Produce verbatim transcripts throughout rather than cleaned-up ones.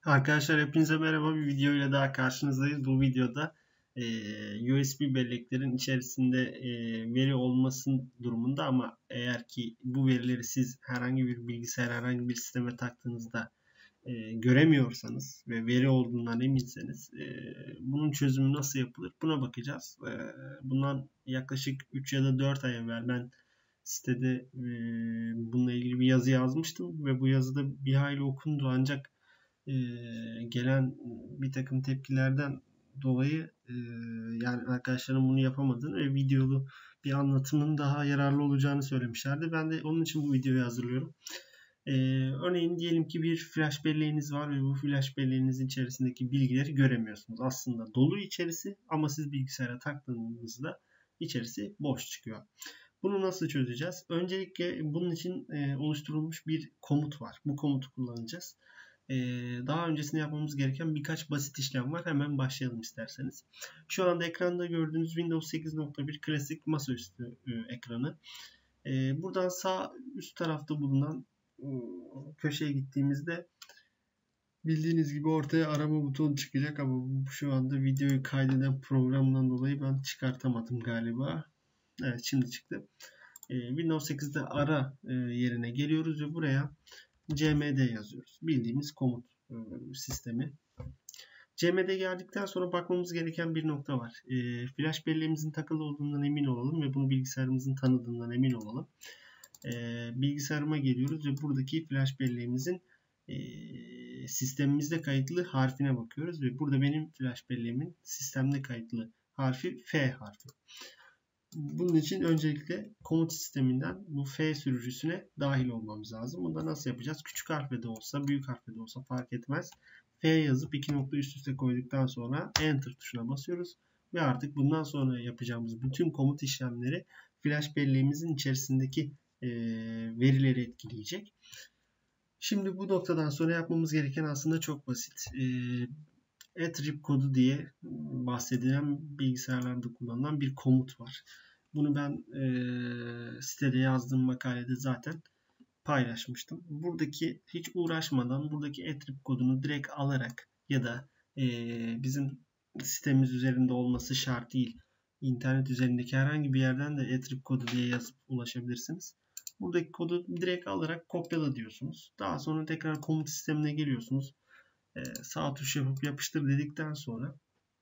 Arkadaşlar hepinize merhaba. Bir video ile daha karşınızdayız. Bu videoda e, U S B belleklerin içerisinde e, veri olmasın durumunda ama eğer ki bu verileri siz herhangi bir bilgisayar, herhangi bir sisteme taktığınızda e, göremiyorsanız ve veri olduğundan eminseniz e, bunun çözümü nasıl yapılır? Buna bakacağız. E, bundan yaklaşık üç ya da dört ay evvel ben sitede e, bununla ilgili bir yazı yazmıştım ve bu yazıda bir hayli okundu ancak e, gelen bir takım tepkilerden dolayı e, yani arkadaşlarım bunu yapamadığını ve videolu bir anlatımın daha yararlı olacağını söylemişlerdi. Ben de onun için bu videoyu hazırlıyorum. E, örneğin diyelim ki bir flash belleğiniz var ve bu flash belleğinizin içerisindeki bilgileri göremiyorsunuz. Aslında dolu içerisi ama siz bilgisayara taktığınızda içerisi boş çıkıyor. Bunu nasıl çözeceğiz? Öncelikle bunun için e, oluşturulmuş bir komut var. Bu komutu kullanacağız. Daha öncesinde yapmamız gereken birkaç basit işlem var. Hemen başlayalım isterseniz. Şu anda ekranda gördüğünüz Windows sekiz nokta bir klasik masaüstü ekranı. Buradan sağ üst tarafta bulunan köşeye gittiğimizde bildiğiniz gibi ortaya arama butonu çıkacak ama şu anda videoyu kaydeden programdan dolayı ben çıkartamadım galiba. Evet, şimdi çıktı. Windows sekizde ara yerine geliyoruz ve buraya cmd yazıyoruz. Bildiğimiz komut e, sistemi. cmd geldikten sonra bakmamız gereken bir nokta var. E, flash belleğimizin takılı olduğundan emin olalım ve bunu bilgisayarımızın tanıdığından emin olalım. E, bilgisayarıma geliyoruz ve buradaki flash belleğimizin e, sistemimizde kayıtlı harfine bakıyoruz ve burada benim flash belleğimin sistemde kayıtlı harfi F harfi. Bunun için öncelikle komut sisteminden bu F sürücüsüne dahil olmamız lazım. Bunu da nasıl yapacağız? Küçük harfle de olsa, büyük harfle de olsa fark etmez. F yazıp iki nokta üst üste koyduktan sonra Enter tuşuna basıyoruz. Ve artık bundan sonra yapacağımız bütün komut işlemleri flash belleğimizin içerisindeki e, verileri etkileyecek. Şimdi bu noktadan sonra yapmamız gereken aslında çok basit. E, attrib kodu diye bahsedilen bilgisayarlarda kullanılan bir komut var. Bunu ben e, sitede yazdığım makalede zaten paylaşmıştım. Buradaki hiç uğraşmadan buradaki attrib kodunu direkt alarak ya da e, bizim sitemiz üzerinde olması şart değil. İnternet üzerindeki herhangi bir yerden de attrib kodu diye yazıp ulaşabilirsiniz. Buradaki kodu direkt alarak kopyala diyorsunuz. Daha sonra tekrar komut sistemine geliyorsunuz. Ee, sağ tuş yapıp yapıştır dedikten sonra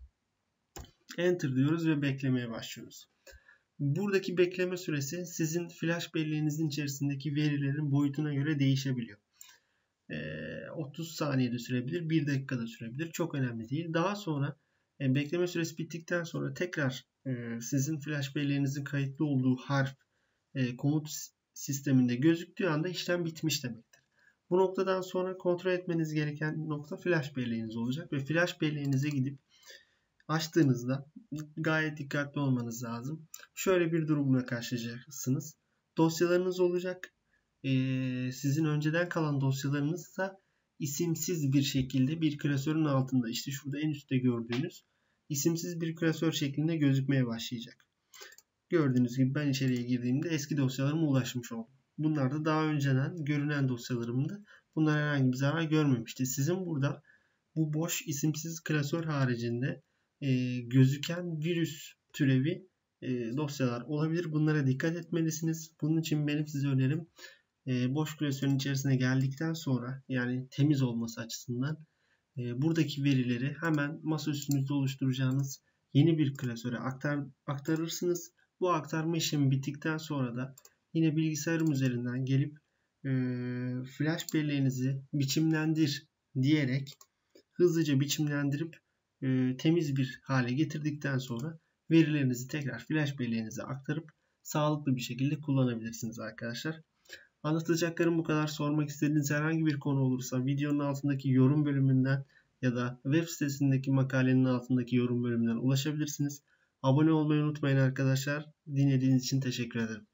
Enter diyoruz ve beklemeye başlıyoruz. Buradaki bekleme süresi sizin flash belleğinizin içerisindeki verilerin boyutuna göre değişebiliyor. Ee, otuz saniyede sürebilir, bir dakikada sürebilir. Çok önemli değil. Daha sonra e, bekleme süresi bittikten sonra tekrar e, sizin flash belleğinizin kayıtlı olduğu harf e, komut sisteminde gözüktüğü anda işlem bitmiş demektir. Bu noktadan sonra kontrol etmeniz gereken nokta flash belleğiniz olacak ve flash belleğinize gidip açtığınızda gayet dikkatli olmanız lazım. Şöyle bir durumla karşılaşacaksınız. Dosyalarınız olacak. Ee, sizin önceden kalan dosyalarınız da isimsiz bir şekilde bir klasörün altında, işte şurada en üstte gördüğünüz isimsiz bir klasör şeklinde gözükmeye başlayacak. Gördüğünüz gibi ben içeriye girdiğimde eski dosyalarıma ulaşmış oldum. Bunlar da daha önceden görünen dosyalarımdı. Bunlar herhangi bir zarar görmemişti. Sizin burada bu boş isimsiz klasör haricinde e, gözüken virüs türevi e, dosyalar olabilir. Bunlara dikkat etmelisiniz. Bunun için benim size önerim e, boş klasörün içerisine geldikten sonra, yani temiz olması açısından e, buradaki verileri hemen masaüstünüzde oluşturacağınız yeni bir klasöre aktar, aktarırsınız. Bu aktarma işlemi bittikten sonra da yine bilgisayarım üzerinden gelip e, flash belleğinizi biçimlendir diyerek hızlıca biçimlendirip e, temiz bir hale getirdikten sonra verilerinizi tekrar flash belleğinize aktarıp sağlıklı bir şekilde kullanabilirsiniz arkadaşlar. Anlatacaklarım bu kadar. Sormak istediğiniz herhangi bir konu olursa videonun altındaki yorum bölümünden ya da web sitesindeki makalenin altındaki yorum bölümünden ulaşabilirsiniz. Abone olmayı unutmayın arkadaşlar. Dinlediğiniz için teşekkür ederim.